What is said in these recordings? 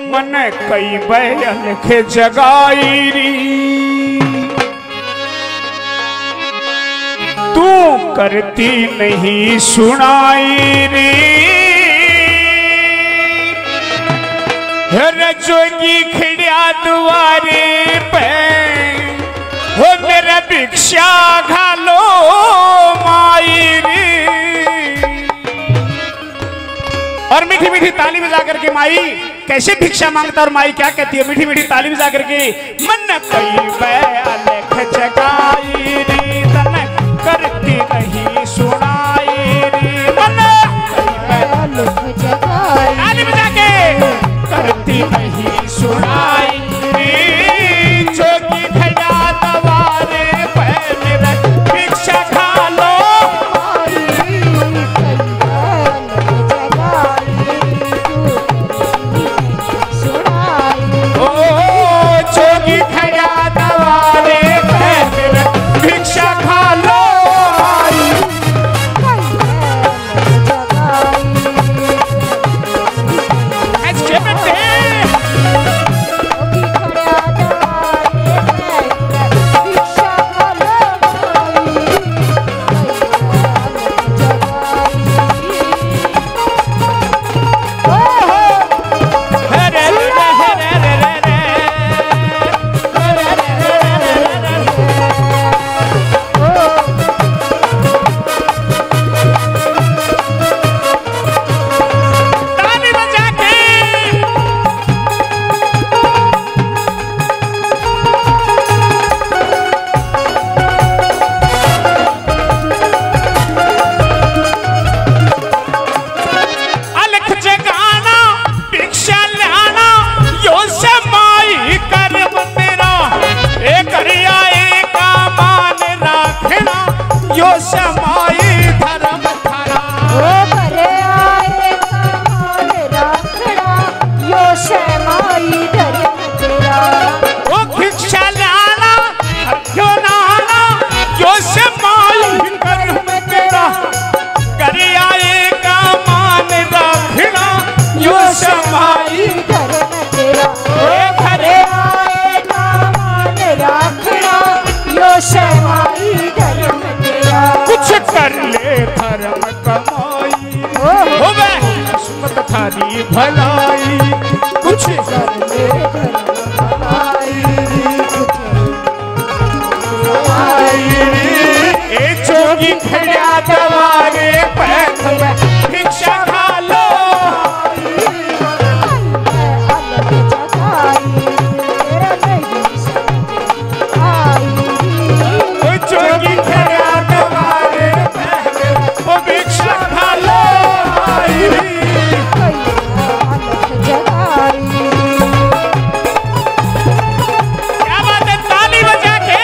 मन कई बयान के जगाई री, तू करती नहीं सुनाई री। जोगी खिड़िया दुआरे पे हो मेरा भिक्षा घालो माई री। और मीठी मीठी ताली बजा करके माई कैसे भिक्षा मांगता और माई क्या कहती है, मीठी मीठी ताली बजा करके मन कई बैल जगाई री, तन करती नहीं सुनाई री। मन कई बैल जगाई, ताली बजा के करती नहीं सुनाई री। जोगी खड़ा दवारे पे मेरा भिक्षा खा लो थारी भलाई, कुछ कर ले भलाई। ए जोगी खड़ा दवारे पैठ में भिक्षा खा लो। जोगी खड़ा दवारे पैठ में भिक्षा खा लो। क्या बात है, ताली बजा के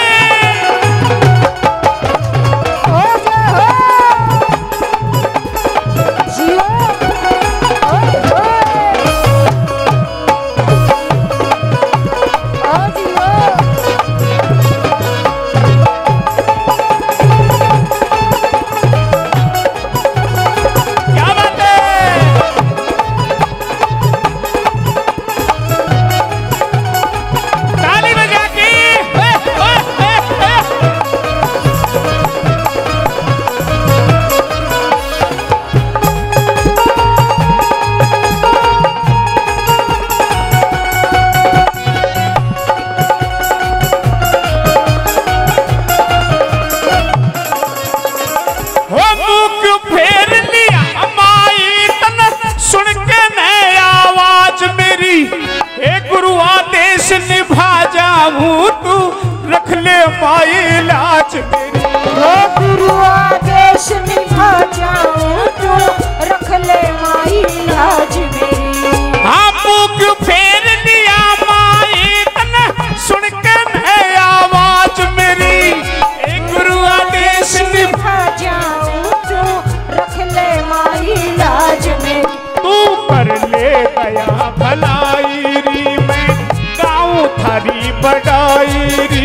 तू रख ले माई लाज मेरी। गुरु आदेश निभा जाऊं तो रख ले माई लाज मेरी। हाँ मुख फेर लिया माई तन सुन के नहीं आवाज मेरी। एक गुरु आदेश निभा जाऊं तो रख ले माई लाज मेरी। तू कर ले दया भलाई री, मैं गाऊं थारी बड़ाई री।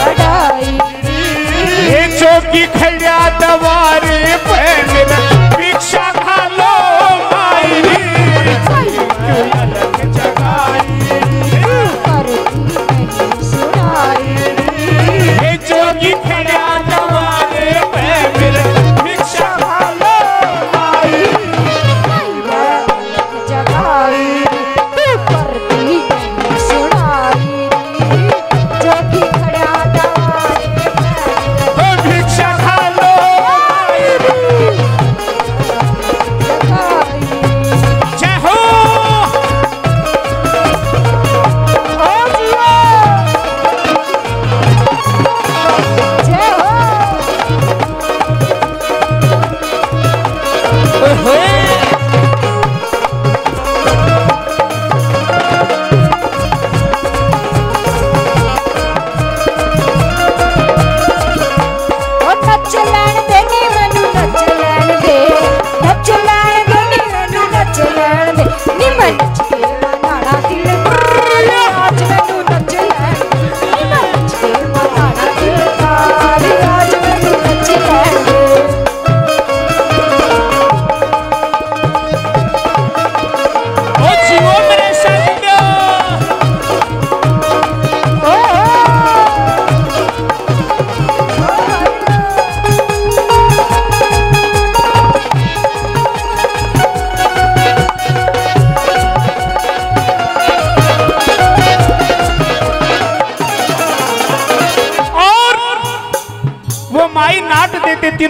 जोगी खड़ा दवारे पे मेरा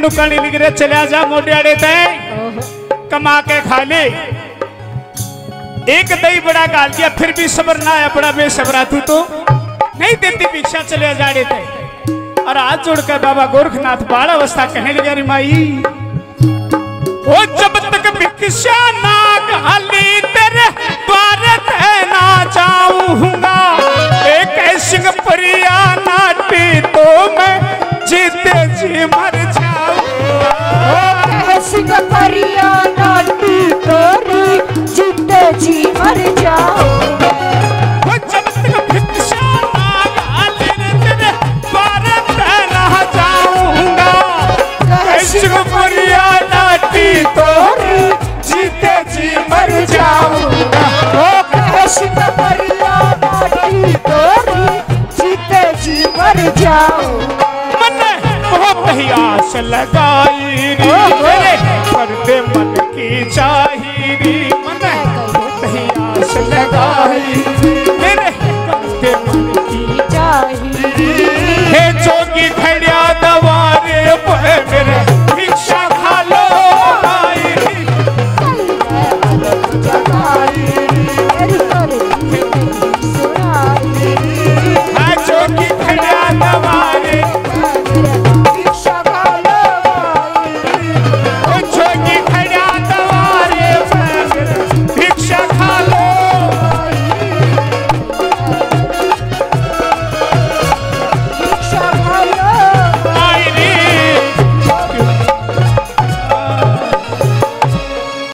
नुकड़ी निगरे चलिया जा मोटियाड़े ते कमा के खा ले। एक दही बड़ा गाल दिया फिर भी सबर ना आया, बड़ा बेसबरा तू तो नहीं देती भिक्षा चले जाड़े थे। और हाथ जोड़कर बाबा गोरखनाथ बाल अवस्था कहने लगे रे माई ओ जब तक भिक्षा ना गाली तेरे द्वार ना जाऊंगा, एक सिंह परिया नाटी तो मैं जीते जी मर जाऊंगा। सिंह परिया नाटी तोरी जीते जी मर जाऊंगा। वो जब तक भिक्षा ना गाली तेरे द्वार ना जाऊंगा, सिंह परिया नाटी तोरी जीते जी मर जाऊंगा। सिंह परिया नाटी तोरी जीते जी मर जाऊंगा। मैंने बहुत ही आस लगाई रे, पर दे मन की चाहिए।